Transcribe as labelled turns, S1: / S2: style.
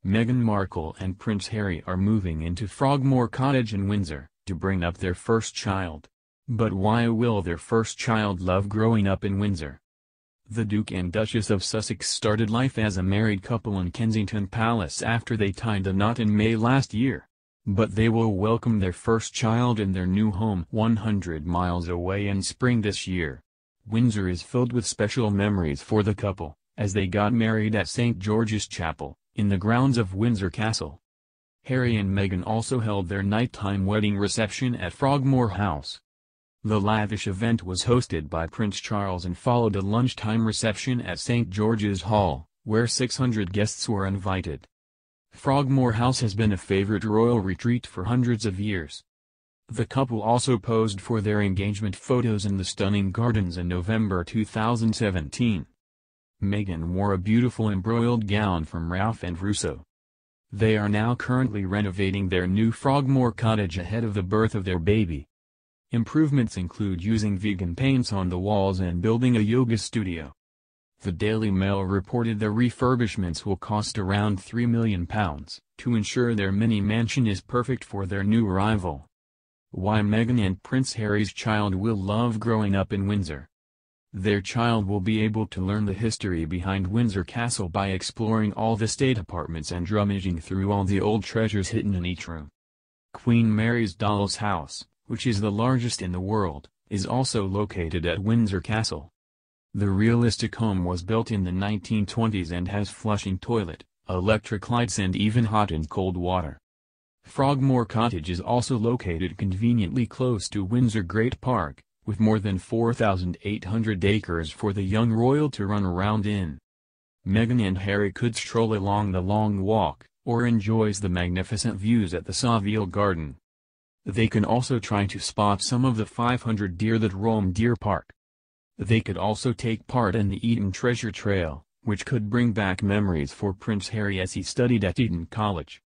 S1: Meghan Markle and Prince Harry are moving into Frogmore Cottage in Windsor to bring up their first child. But why will their first child love growing up in Windsor? The Duke and Duchess of Sussex started life as a married couple in Kensington Palace after they tied the knot in May last year. But they will welcome their first child in their new home 100 miles away in spring this year. Windsor is filled with special memories for the couple, as they got married at St. George's Chapel, in the grounds of Windsor Castle. Harry and Meghan also held their nighttime wedding reception at Frogmore House. The lavish event was hosted by Prince Charles and followed a lunchtime reception at St. George's Hall, where 600 guests were invited. Frogmore House has been a favorite royal retreat for hundreds of years. The couple also posed for their engagement photos in the stunning gardens in November 2017. Meghan wore a beautiful embroidered gown from Ralph and Russo. They are now currently renovating their new Frogmore cottage ahead of the birth of their baby. Improvements include using vegan paints on the walls and building a yoga studio. The Daily Mail reported the refurbishments will cost around £3 million to ensure their mini mansion is perfect for their new arrival. Why Meghan and Prince Harry's child will love growing up in Windsor. Their child will be able to learn the history behind Windsor Castle by exploring all the state apartments and rummaging through all the old treasures hidden in each room. Queen Mary's doll's house, which is the largest in the world, is also located at Windsor Castle. The realistic home was built in the 1920s and has flushing toilet, electric lights and even hot and cold water. Frogmore Cottage is also located conveniently close to Windsor Great Park, with more than 4,800 acres for the young royal to run around in. Meghan and Harry could stroll along the Long Walk, or enjoys the magnificent views at the Savile Garden. They can also try to spot some of the 500 deer that roam Deer Park. They could also take part in the Eton Treasure Trail, which could bring back memories for Prince Harry as he studied at Eton College.